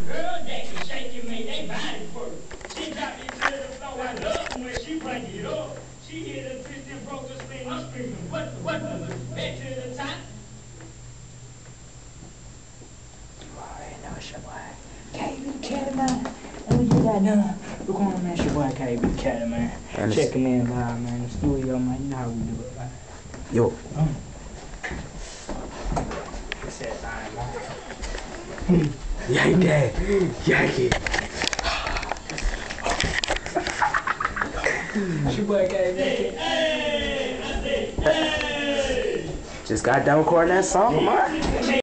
Girl, that can shake it, make they body first. She dropped it to the floor. I love when she bring it up. She hit a twist and broke her spin. I'm screaming, what the, back to the top. Alright, it's your boy, KB Catamine. And we just got done recording, man. It's your boy, KB Catamine. Checking in live, man. The studio, man. You know how we do it, man. Yo. It's that time, man. Yank that. Yank it. It's your boy, KB. Hey, I say, hey. Just got done recording that song, man.